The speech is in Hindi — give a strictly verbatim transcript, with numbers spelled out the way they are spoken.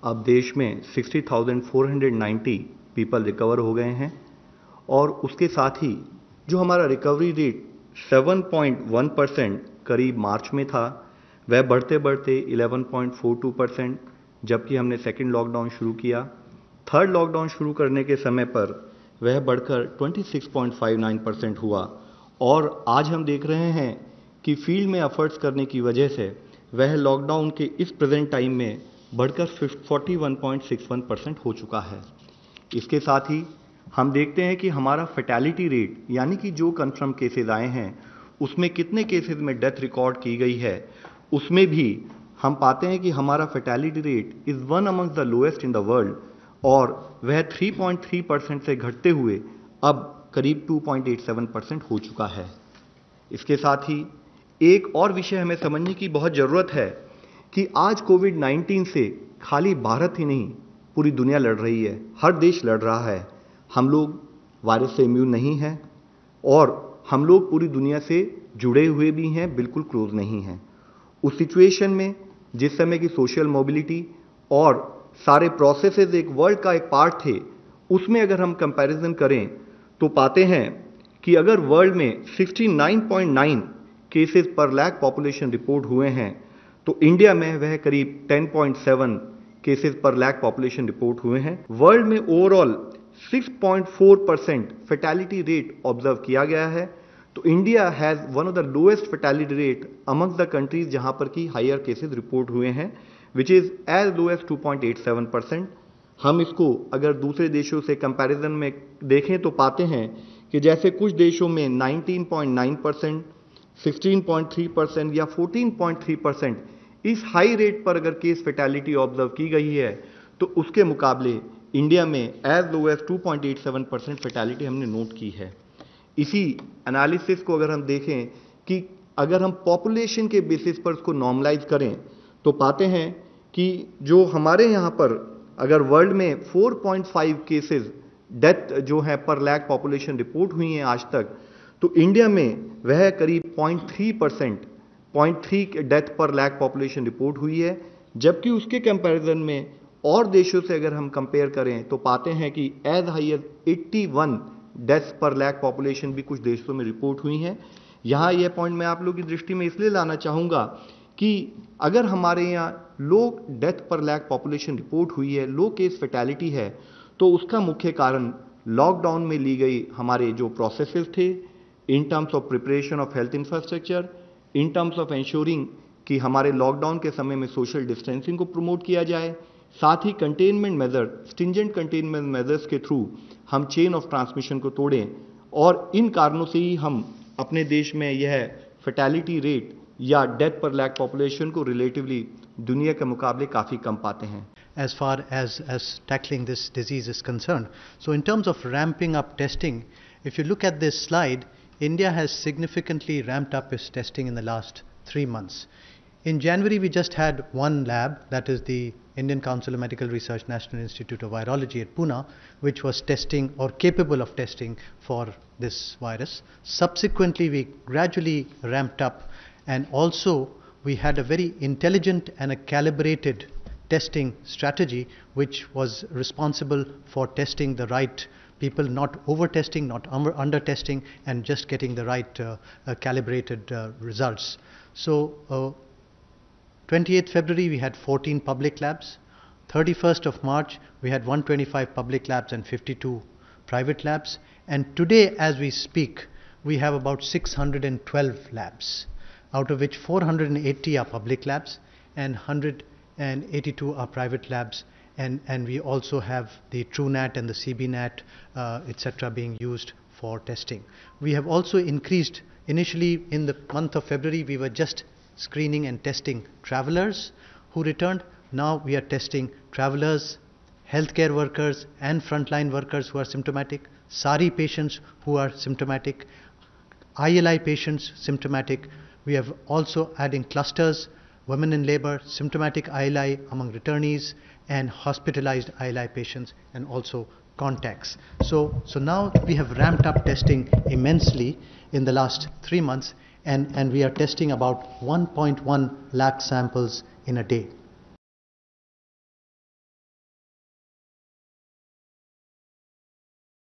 अब देश में sixty thousand four hundred ninety people recover हो गए हैं और उसके साथ ही जो हमारा recovery rate seven point one percent करीब मार्च में था, वह बढ़ते बढ़ते eleven point four two percent जबकि हमने सेकेंड लॉकडाउन शुरू किया। थर्ड लॉकडाउन शुरू करने के समय पर वह बढ़कर twenty six point five nine percent हुआ और आज हम देख रहे हैं कि फील्ड में एफर्ट्स करने की वजह से वह लॉकडाउन के इस प्रेजेंट टाइम में बढ़कर forty one point six one percent हो चुका है। इसके साथ ही हम देखते हैं कि हमारा फैटेलिटी रेट यानी कि जो कन्फर्म केसेस आए हैं उसमें कितने केसेस में डेथ रिकॉर्ड की गई है, उसमें भी हम पाते हैं कि हमारा fatality rate is one among the lowest in the world और वह थ्री पॉइंट थ्री परसेंट से घटते हुए अब करीब two point eight seven percent हो चुका है। इसके साथ ही एक और विषय हमें समझने की बहुत ज़रूरत है कि आज कोविड नाइन्टीन से खाली भारत ही नहीं पूरी दुनिया लड़ रही है, हर देश लड़ रहा है। हम लोग वायरस से इम्यून नहीं हैं और हम लोग पूरी दुनिया से जुड़े हुए भी हैं, बिल्कुल क्लोज नहीं हैं। उस सिचुएशन में जिस समय की सोशल मोबिलिटी और सारे प्रोसेसेस एक वर्ल्ड का एक पार्ट थे, उसमें अगर हम कंपैरिजन करें तो पाते हैं कि अगर वर्ल्ड में sixty nine point nine cases per lakh population report हुए हैं तो इंडिया में वह करीब ten point seven cases per lakh population report हुए हैं। वर्ल्ड में overall six point four percent fatality rate observe किया गया है, तो India has one of the lowest fatality rate among the countries जहां पर की हायर केसेस रिपोर्ट हुए हैं, which is as low as two point eight seven percent. हम इसको अगर दूसरे देशों से कंपैरिजन में देखें तो पाते हैं कि जैसे कुछ देशों में nineteen point nine percent, sixteen point three percent या फोर्टीन पॉइंट थ्री परसेंट इस हाई रेट पर अगर केस फैटेलिटी ऑब्जर्व की गई है, तो उसके मुकाबले इंडिया में as low as two point eight seven percent fatality हमने नोट की है। इसी एनालिसिस को अगर हम देखें कि अगर हम पॉपुलेशन के बेसिस पर उसको नॉर्मलाइज करें तो पाते हैं कि जो हमारे यहाँ पर अगर वर्ल्ड में four point five cases death जो है पर लाख पॉपुलेशन रिपोर्ट हुई हैं आज तक, तो इंडिया में वह करीब point three percent point three death per lakh population report हुई है। जबकि उसके कंपैरिजन में और देशों से अगर हम कंपेयर करें तो पाते हैं कि as high as eighty one deaths per lakh population भी कुछ देशों में रिपोर्ट हुई हैं। यहाँ यह पॉइंट मैं आप लोगों की दृष्टि में इसलिए लाना चाहूँगा कि अगर हमारे यहाँ लो death per lakh population report हुई है, लो केस फैटेलिटी है, तो उसका मुख्य कारण लॉकडाउन में ली गई हमारे जो प्रोसेसेस थे in terms of preparation of health infrastructure, in terms of ensuring कि हमारे लॉकडाउन के समय में सोशल डिस्टेंसिंग को प्रमोट किया जाए, साथ ही containment measure stringent containment measures के थ्रू हम चेन ऑफ ट्रांसमिशन को तोड़ें और इन कारणों से ही हम अपने देश में यह फैटेलिटी रेट या डेथ पर लाख पॉपुलेशन को रिलेटिवली दुनिया के मुकाबले काफ़ी कम पाते हैं। As far as, as tackling this disease is concerned. So in terms of ramping up testing, if you look at this slide, India has significantly ramped up its testing in the last three months. In January, we just had one lab, that is the Indian Council of Medical Research National Institute of Virology at Pune, which was testing or capable of testing for this virus. Subsequently, we gradually ramped up, and also we had a very intelligent and a calibrated testing strategy which was responsible for testing the right people, not over testing, not under testing, and just getting the right uh, uh, calibrated uh, results. So uh, twenty-eighth February we had fourteen public labs, thirty-first of March we had one hundred twenty-five public labs and fifty-two private labs, and today as we speak we have about six hundred twelve labs, out of which four hundred eighty are public labs and one hundred eighty-two are private labs, and, and we also have the TrueNat and the C B NAT uh, et cetera being used for testing. We have also increased, initially in the month of February we were just screening and testing travelers who returned. Now we are testing travelers, healthcare workers and frontline workers who are symptomatic, SARI patients who are symptomatic, I L I patients symptomatic. We have also adding clusters, women in labor, symptomatic I L I among returnees, and hospitalized I L I patients, and also contacts. So, so now we have ramped up testing immensely in the last three months, and, and we are testing about one point one lakh samples in a day.